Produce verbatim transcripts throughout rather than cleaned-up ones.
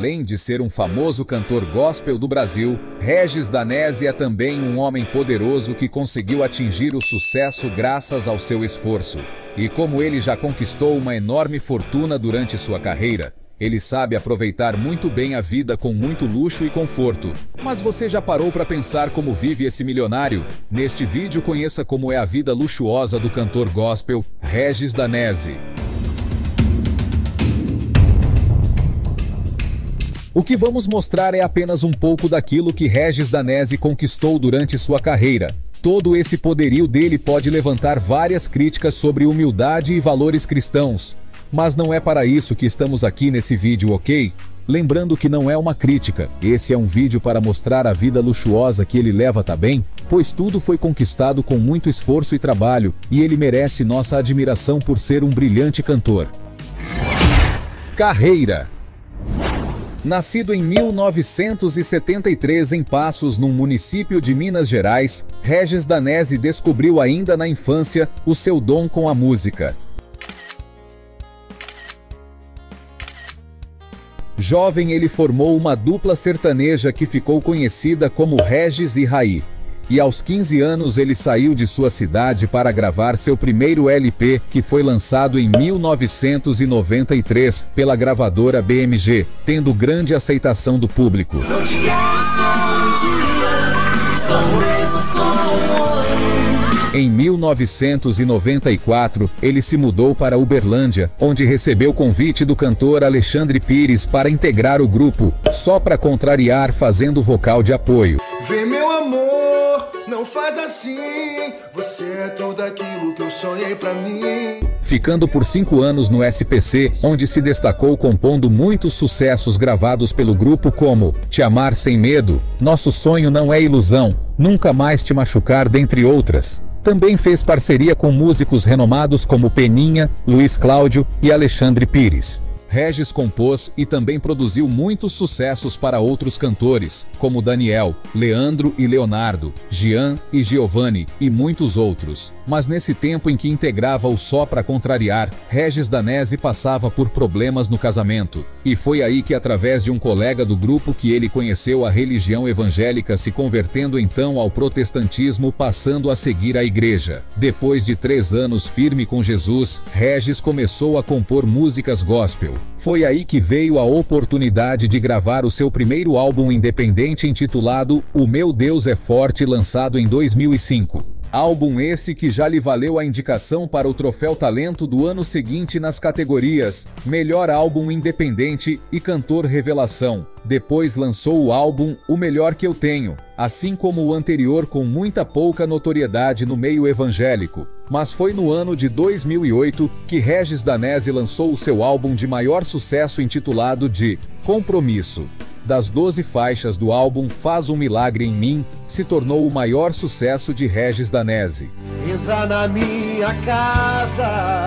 além de ser um famoso cantor gospel do Brasil, Régis Danese é também um homem poderoso que conseguiu atingir o sucesso graças ao seu esforço. E como ele já conquistou uma enorme fortuna durante sua carreira, ele sabe aproveitar muito bem a vida com muito luxo e conforto. Mas você já parou para pensar como vive esse milionário? Neste vídeo conheça como é a vida luxuosa do cantor gospel, Régis Danese. O que vamos mostrar é apenas um pouco daquilo que Régis Danese conquistou durante sua carreira. Todo esse poderio dele pode levantar várias críticas sobre humildade e valores cristãos. Mas não é para isso que estamos aqui nesse vídeo, ok? Lembrando que não é uma crítica, esse é um vídeo para mostrar a vida luxuosa que ele leva, tá bem? Pois tudo foi conquistado com muito esforço e trabalho, e ele merece nossa admiração por ser um brilhante cantor. Carreira. Nascido em mil novecentos e setenta e três em Passos, num município de Minas Gerais, Régis Danese descobriu ainda na infância o seu dom com a música. Jovem, ele formou uma dupla sertaneja que ficou conhecida como Régis e Raí. E aos quinze anos ele saiu de sua cidade para gravar seu primeiro L P, que foi lançado em mil novecentos e noventa e três pela gravadora B M G, tendo grande aceitação do público. Não te quero só um dia, só um mês, só um ano. Em mil novecentos e noventa e quatro, ele se mudou para Uberlândia, onde recebeu convite do cantor Alexandre Pires para integrar o grupo, só para contrariar, fazendo vocal de apoio. Vem, meu amor, não faz assim, você é tudo aquilo que eu sonhei pra mim. Ficando por cinco anos no S P C, onde se destacou compondo muitos sucessos gravados pelo grupo como Te Amar Sem Medo, Nosso Sonho Não É Ilusão, Nunca Mais Te Machucar, dentre outras. Também fez parceria com músicos renomados como Peninha, Luiz Cláudio e Alexandre Pires. Régis compôs e também produziu muitos sucessos para outros cantores, como Daniel, Leandro e Leonardo, Gian e Giovanni, e muitos outros. Mas nesse tempo em que integrava o Só Pra Contrariar, Régis Danese passava por problemas no casamento. E foi aí que, através de um colega do grupo, que ele conheceu a religião evangélica, se convertendo então ao protestantismo, passando a seguir a igreja. Depois de três anos firme com Jesus, Régis começou a compor músicas gospel. Foi aí que veio a oportunidade de gravar o seu primeiro álbum independente intitulado O Meu Deus é Forte, lançado em dois mil e cinco. Álbum esse que já lhe valeu a indicação para o Troféu Talento do ano seguinte nas categorias Melhor Álbum Independente e Cantor Revelação. Depois lançou o álbum O Melhor Que Eu Tenho, assim como o anterior, com muita pouca notoriedade no meio evangélico. Mas foi no ano de dois mil e oito que Régis Danese lançou o seu álbum de maior sucesso intitulado de Compromisso. Das doze faixas do álbum, Faz um Milagre em Mim se tornou o maior sucesso de Régis Danese. Entra na minha casa,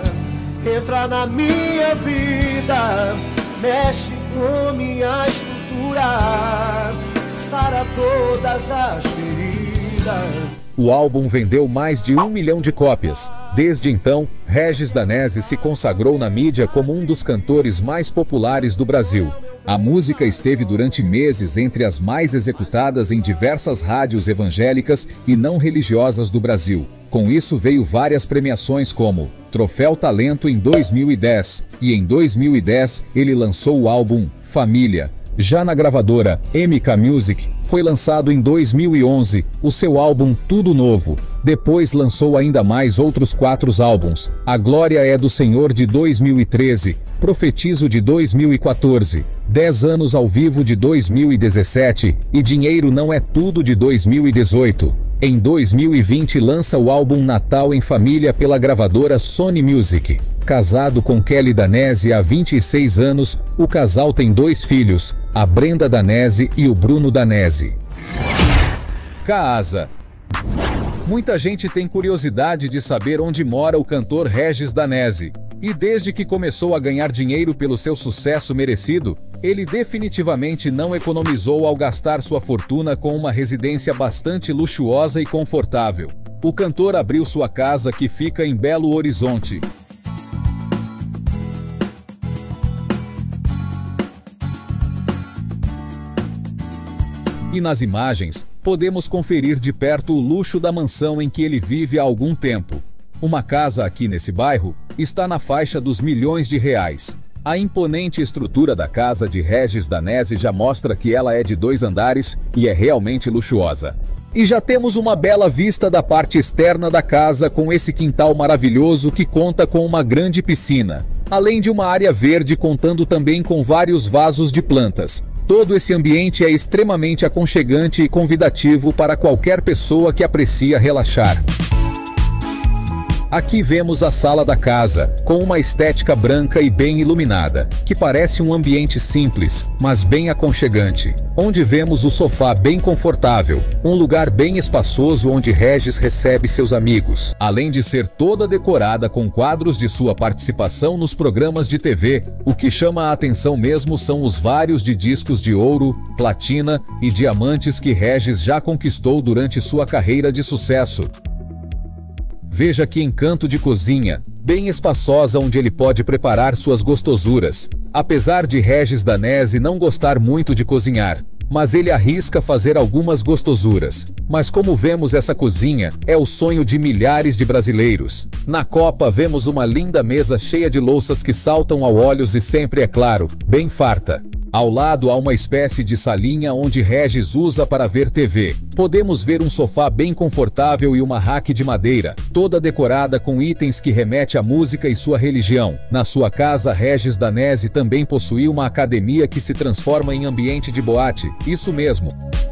entra na minha vida, mexe com minha estrutura, sara todas as feridas. O álbum vendeu mais de um milhão de cópias. Desde então, Régis Danese se consagrou na mídia como um dos cantores mais populares do Brasil. A música esteve durante meses entre as mais executadas em diversas rádios evangélicas e não religiosas do Brasil. Com isso veio várias premiações como Troféu Talento em dois mil e dez, e em dois mil e dez ele lançou o álbum Família. Já na gravadora M K Music, foi lançado em dois mil e onze o seu álbum Tudo Novo. Depois lançou ainda mais outros quatro álbuns: A Glória é do Senhor de dois mil e treze, Profetizo de dois mil e quatorze, dez anos ao vivo de dois mil e dezessete e Dinheiro Não É Tudo de dois mil e dezoito. Em dois mil e vinte lança o álbum Natal em Família pela gravadora Sony Music. Casado com Kelly Danese há vinte e seis anos, o casal tem dois filhos, a Brenda Danese e o Bruno Danese. Casa. Muita gente tem curiosidade de saber onde mora o cantor Régis Danese. E desde que começou a ganhar dinheiro pelo seu sucesso merecido, ele definitivamente não economizou ao gastar sua fortuna com uma residência bastante luxuosa e confortável. O cantor abriu sua casa, que fica em Belo Horizonte. E nas imagens, podemos conferir de perto o luxo da mansão em que ele vive há algum tempo. Uma casa aqui nesse bairro está na faixa dos milhões de reais. A imponente estrutura da casa de Regis Danese já mostra que ela é de dois andares e é realmente luxuosa. E já temos uma bela vista da parte externa da casa com esse quintal maravilhoso que conta com uma grande piscina, além de uma área verde contando também com vários vasos de plantas. Todo esse ambiente é extremamente aconchegante e convidativo para qualquer pessoa que aprecia relaxar. Aqui vemos a sala da casa, com uma estética branca e bem iluminada, que parece um ambiente simples, mas bem aconchegante, onde vemos o sofá bem confortável, um lugar bem espaçoso onde Regis recebe seus amigos, além de ser toda decorada com quadros de sua participação nos programas de T V. O que chama a atenção mesmo são os vários de discos de ouro, platina e diamantes que Regis já conquistou durante sua carreira de sucesso. Veja que encanto de cozinha, bem espaçosa onde ele pode preparar suas gostosuras. Apesar de Regis Danese não gostar muito de cozinhar, mas ele arrisca fazer algumas gostosuras. Mas como vemos, essa cozinha é o sonho de milhares de brasileiros. Na copa vemos uma linda mesa cheia de louças que saltam aos olhos e sempre, é claro, bem farta. Ao lado há uma espécie de salinha onde Regis usa para ver T V. Podemos ver um sofá bem confortável e uma rack de madeira, toda decorada com itens que remete à música e sua religião. Na sua casa, Regis Danese também possui uma academia que se transforma em ambiente de boate. Isso mesmo.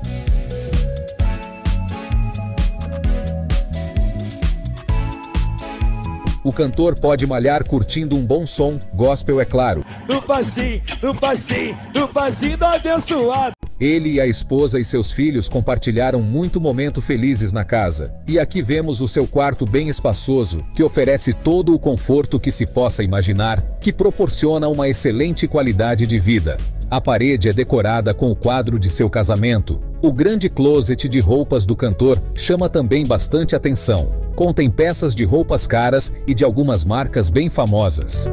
O cantor pode malhar curtindo um bom som, gospel, é claro. No passinho, no passinho, no passinho do abençoado. Ele e a esposa e seus filhos compartilharam muito momento felizes na casa. E aqui vemos o seu quarto bem espaçoso, que oferece todo o conforto que se possa imaginar, que proporciona uma excelente qualidade de vida. A parede é decorada com o quadro de seu casamento. O grande closet de roupas do cantor chama também bastante atenção. Contém peças de roupas caras e de algumas marcas bem famosas.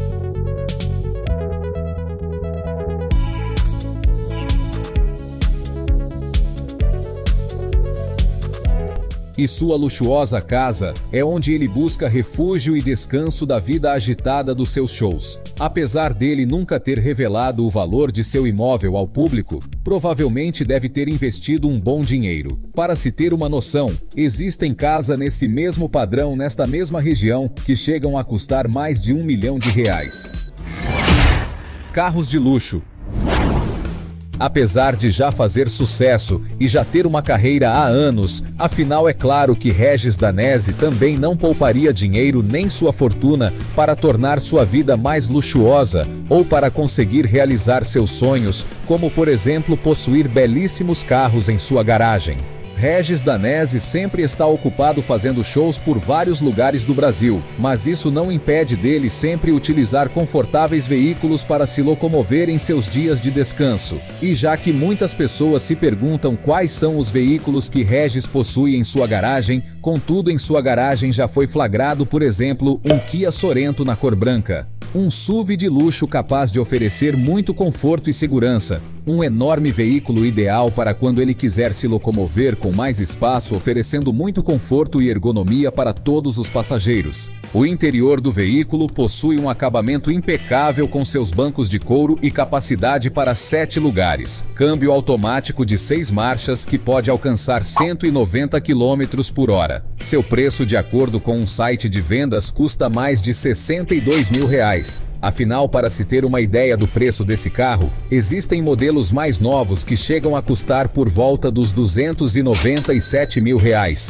E sua luxuosa casa é onde ele busca refúgio e descanso da vida agitada dos seus shows. Apesar dele nunca ter revelado o valor de seu imóvel ao público, provavelmente deve ter investido um bom dinheiro. Para se ter uma noção, existem casas nesse mesmo padrão nesta mesma região que chegam a custar mais de um milhão de reais. Carros de luxo. Apesar de já fazer sucesso e já ter uma carreira há anos, afinal é claro que Regis Danese também não pouparia dinheiro nem sua fortuna para tornar sua vida mais luxuosa ou para conseguir realizar seus sonhos, como por exemplo possuir belíssimos carros em sua garagem. Regis Danese sempre está ocupado fazendo shows por vários lugares do Brasil, mas isso não impede dele sempre utilizar confortáveis veículos para se locomover em seus dias de descanso. E já que muitas pessoas se perguntam quais são os veículos que Regis possui em sua garagem, contudo em sua garagem já foi flagrado, por exemplo, um Kia Sorento na cor branca. Um S U V de luxo capaz de oferecer muito conforto e segurança. Um enorme veículo ideal para quando ele quiser se locomover com mais espaço, oferecendo muito conforto e ergonomia para todos os passageiros. O interior do veículo possui um acabamento impecável com seus bancos de couro e capacidade para sete lugares. Câmbio automático de seis marchas que pode alcançar cento e noventa quilômetros por hora. Seu preço, de acordo com um site de vendas, custa mais de sessenta e dois mil reais. Afinal, para se ter uma ideia do preço desse carro, existem modelos mais novos que chegam a custar por volta dos duzentos e noventa e sete mil reais.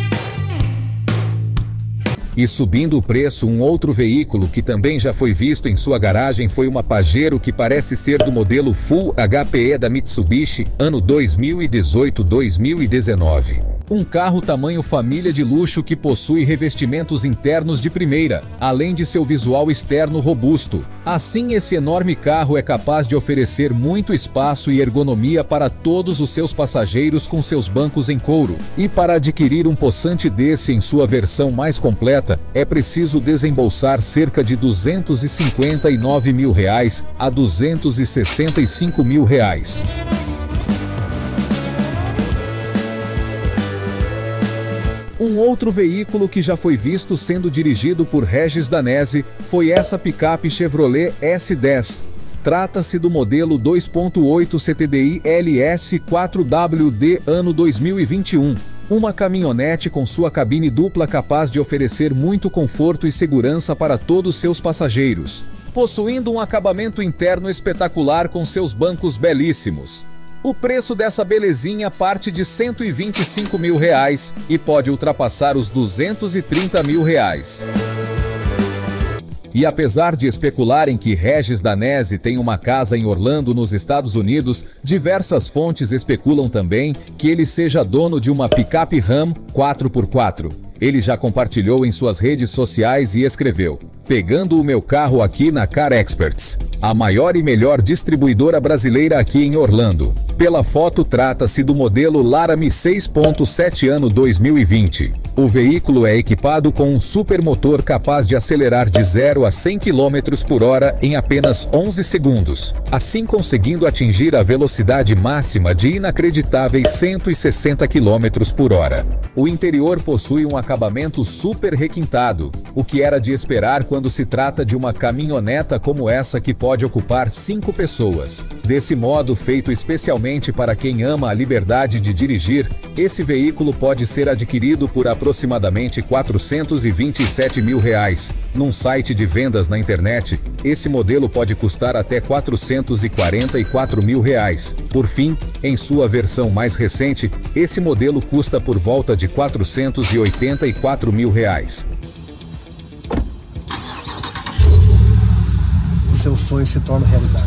E subindo o preço, um outro veículo que também já foi visto em sua garagem foi uma Pajero que parece ser do modelo Full H P E da Mitsubishi, ano dois mil e dezoito a dois mil e dezenove. Um carro tamanho família de luxo que possui revestimentos internos de primeira, além de seu visual externo robusto. Assim, esse enorme carro é capaz de oferecer muito espaço e ergonomia para todos os seus passageiros com seus bancos em couro. E para adquirir um possante desse em sua versão mais completa, é preciso desembolsar cerca de duzentos e cinquenta e nove mil reais a duzentos e sessenta e cinco mil reais. Um outro veículo que já foi visto sendo dirigido por Regis Danese foi essa picape Chevrolet S dez. Trata-se do modelo dois ponto oito C T D I L S quatro W D ano dois mil e vinte e um. Uma caminhonete com sua cabine dupla capaz de oferecer muito conforto e segurança para todos seus passageiros, possuindo um acabamento interno espetacular com seus bancos belíssimos. O preço dessa belezinha parte de cento e vinte e cinco mil reais e pode ultrapassar os duzentos e trinta mil reais. E apesar de especularem que Regis Danese tem uma casa em Orlando, nos Estados Unidos, diversas fontes especulam também que ele seja dono de uma picape Ram quatro por quatro. Ele já compartilhou em suas redes sociais e escreveu: "Pegando o meu carro aqui na Car Experts, a maior e melhor distribuidora brasileira aqui em Orlando. Pela foto, trata-se do modelo Laramie seis ponto sete ano dois mil e vinte. O veículo é equipado com um supermotor capaz de acelerar de zero a cem quilômetros por hora em apenas onze segundos, assim conseguindo atingir a velocidade máxima de inacreditáveis cento e sessenta quilômetros por hora. O interior possui um acabamento super requintado, o que era de esperar quando se trata de uma caminhoneta como essa que pode ocupar cinco pessoas. Desse modo, feito especialmente para quem ama a liberdade de dirigir, esse veículo pode ser adquirido por aproximadamente quatrocentos e vinte e sete mil reais. Num site de vendas na internet, esse modelo pode custar até quatrocentos e quarenta e quatro mil reais. Por fim, em sua versão mais recente, esse modelo custa por volta de quatrocentos e oitenta e quatro mil reais. Seu sonho se torna realidade.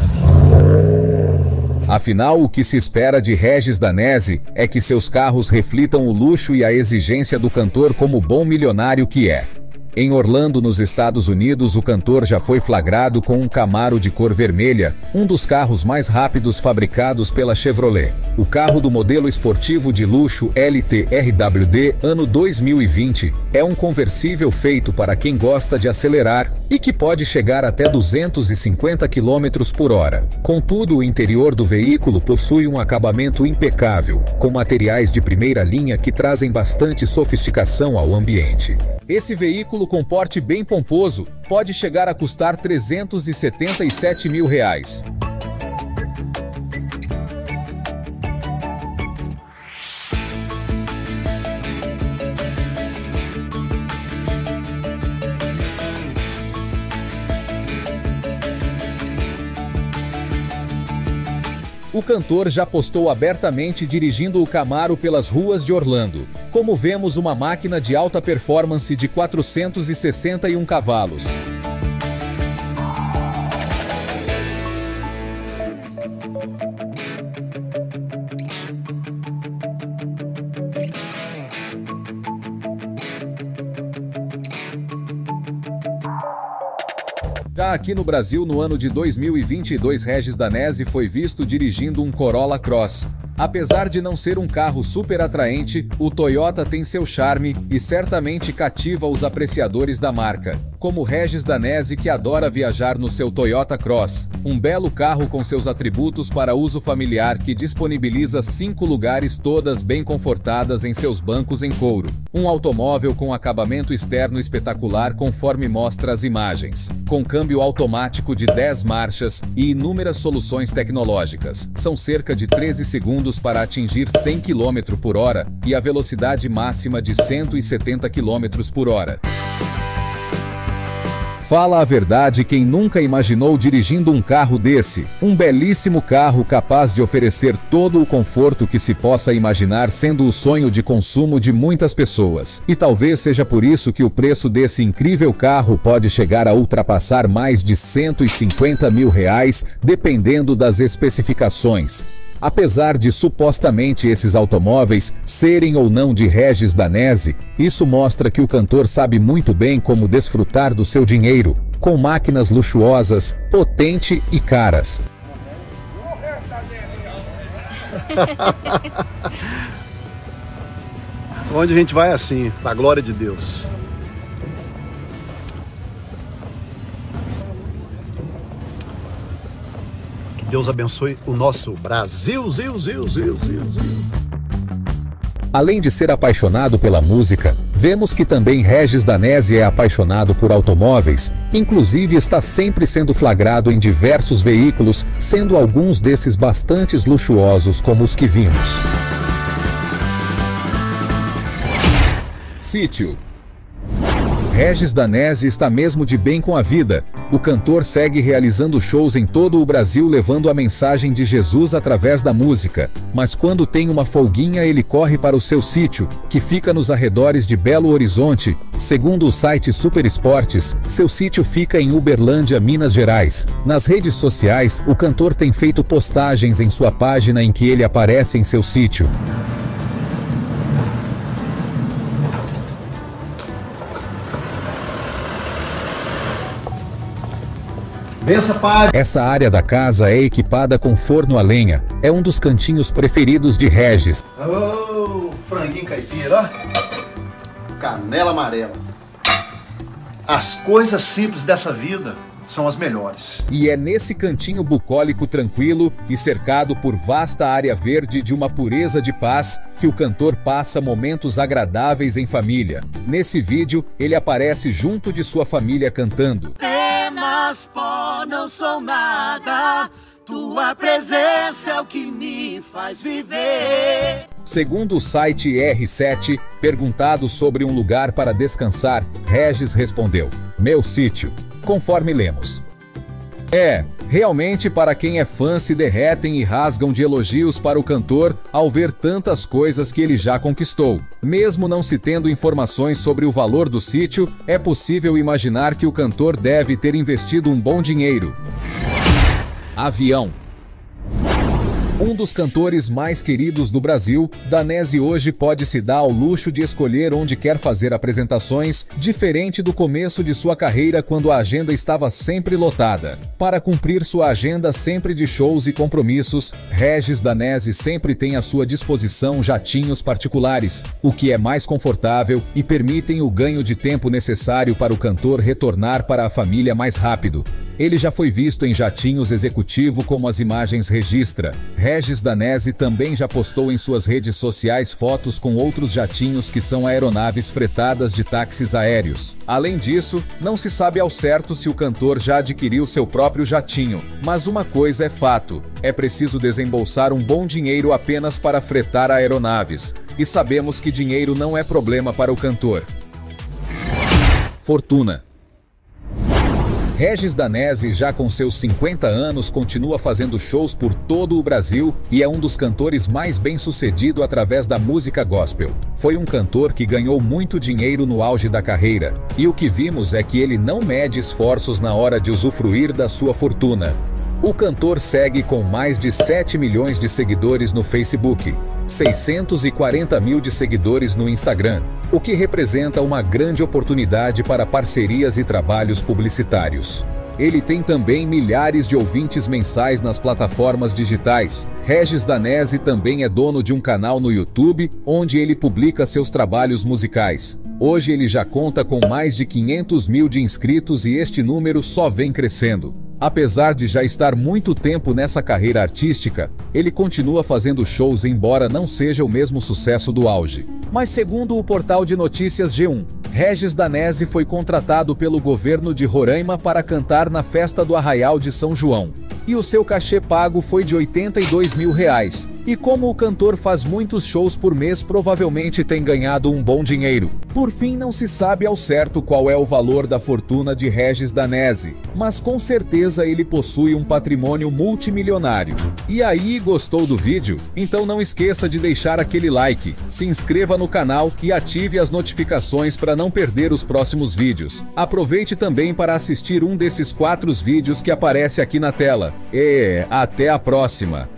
Afinal, o que se espera de Regis Danese é que seus carros reflitam o luxo e a exigência do cantor como bom milionário que é. Em Orlando, nos Estados Unidos, o cantor já foi flagrado com um Camaro de cor vermelha, um dos carros mais rápidos fabricados pela Chevrolet. O carro do modelo esportivo de luxo L T R W D ano dois mil e vinte é um conversível feito para quem gosta de acelerar e que pode chegar até duzentos e cinquenta quilômetros por hora. Contudo, o interior do veículo possui um acabamento impecável, com materiais de primeira linha que trazem bastante sofisticação ao ambiente. Esse veículo com porte bem pomposo pode chegar a custar trezentos e setenta e sete mil reais. O cantor já postou abertamente dirigindo o Camaro pelas ruas de Orlando. Como vemos, uma máquina de alta performance de quatrocentos e sessenta e um cavalos. Já aqui no Brasil, no ano de dois mil e vinte e dois, Regis Danese foi visto dirigindo um Corolla Cross. Apesar de não ser um carro super atraente, o Toyota tem seu charme e certamente cativa os apreciadores da marca, como Regis Danese, que adora viajar no seu Toyota Cross, um belo carro com seus atributos para uso familiar que disponibiliza cinco lugares, todas bem confortadas em seus bancos em couro. Um automóvel com acabamento externo espetacular conforme mostra as imagens, com câmbio automático de dez marchas e inúmeras soluções tecnológicas. São cerca de treze segundos para atingir cem quilômetros por hora e a velocidade máxima de cento e setenta quilômetros por hora. Fala a verdade quem nunca imaginou dirigindo um carro desse, um belíssimo carro capaz de oferecer todo o conforto que se possa imaginar, sendo o sonho de consumo de muitas pessoas. E talvez seja por isso que o preço desse incrível carro pode chegar a ultrapassar mais de cento e cinquenta mil reais, dependendo das especificações. Apesar de supostamente esses automóveis serem ou não de Regis Danese, isso mostra que o cantor sabe muito bem como desfrutar do seu dinheiro, com máquinas luxuosas, potentes e caras. Onde a gente vai assim, pra glória de Deus. Deus abençoe o nosso Brasil, Zil, Zil, Zil, Zil, Zil. Além de ser apaixonado pela música, vemos que também Regis Danese é apaixonado por automóveis, inclusive está sempre sendo flagrado em diversos veículos, sendo alguns desses bastante luxuosos como os que vimos. Sítio. Regis Danese está mesmo de bem com a vida. O cantor segue realizando shows em todo o Brasil levando a mensagem de Jesus através da música, mas quando tem uma folguinha ele corre para o seu sítio, que fica nos arredores de Belo Horizonte. Segundo o site Super Esportes, seu sítio fica em Uberlândia, Minas Gerais. Nas redes sociais, o cantor tem feito postagens em sua página em que ele aparece em seu sítio. Essa área da casa é equipada com forno a lenha. É um dos cantinhos preferidos de Regis. Oh, franguinho caipira, ó. Canela amarela. As coisas simples dessa vida são as melhores. E é nesse cantinho bucólico tranquilo e cercado por vasta área verde de uma pureza de paz que o cantor passa momentos agradáveis em família. Nesse vídeo, ele aparece junto de sua família cantando. Apenas pó, não sou nada, tua presença é o que me faz viver. Segundo o site R sete, perguntado sobre um lugar para descansar, Regis respondeu: meu sítio. Conforme lemos. É, realmente para quem é fã se derretem e rasgam de elogios para o cantor ao ver tantas coisas que ele já conquistou. Mesmo não se tendo informações sobre o valor do sítio, é possível imaginar que o cantor deve ter investido um bom dinheiro. Avião. Um dos cantores mais queridos do Brasil, Danese hoje pode se dar ao luxo de escolher onde quer fazer apresentações, diferente do começo de sua carreira quando a agenda estava sempre lotada. Para cumprir sua agenda sempre de shows e compromissos, Regis Danese sempre tem à sua disposição jatinhos particulares, o que é mais confortável e permitem o ganho de tempo necessário para o cantor retornar para a família mais rápido. Ele já foi visto em jatinhos executivo como as imagens registra. Regis Danese também já postou em suas redes sociais fotos com outros jatinhos que são aeronaves fretadas de táxis aéreos. Além disso, não se sabe ao certo se o cantor já adquiriu seu próprio jatinho, mas uma coisa é fato, é preciso desembolsar um bom dinheiro apenas para fretar aeronaves, e sabemos que dinheiro não é problema para o cantor. Fortuna. Regis Danese, já com seus cinquenta anos, continua fazendo shows por todo o Brasil e é um dos cantores mais bem-sucedido através da música gospel. Foi um cantor que ganhou muito dinheiro no auge da carreira, e o que vimos é que ele não mede esforços na hora de usufruir da sua fortuna. O cantor segue com mais de sete milhões de seguidores no Facebook, seiscentos e quarenta mil de seguidores no Instagram, o que representa uma grande oportunidade para parcerias e trabalhos publicitários. Ele tem também milhares de ouvintes mensais nas plataformas digitais. Regis Danese também é dono de um canal no YouTube, onde ele publica seus trabalhos musicais. Hoje ele já conta com mais de quinhentos mil de inscritos e este número só vem crescendo. Apesar de já estar muito tempo nessa carreira artística, ele continua fazendo shows embora não seja o mesmo sucesso do auge. Mas segundo o portal de notícias G um, Regis Danese foi contratado pelo governo de Roraima para cantar na festa do Arraial de São João. E o seu cachê pago foi de oitenta e dois mil reais. E como o cantor faz muitos shows por mês, provavelmente tem ganhado um bom dinheiro. Por fim, não se sabe ao certo qual é o valor da fortuna de Regis Danese, mas com certeza ele possui um patrimônio multimilionário. E aí, gostou do vídeo? Então não esqueça de deixar aquele like, se inscreva no canal e ative as notificações para não perder os próximos vídeos. Aproveite também para assistir um desses quatro vídeos que aparece aqui na tela. E até a próxima!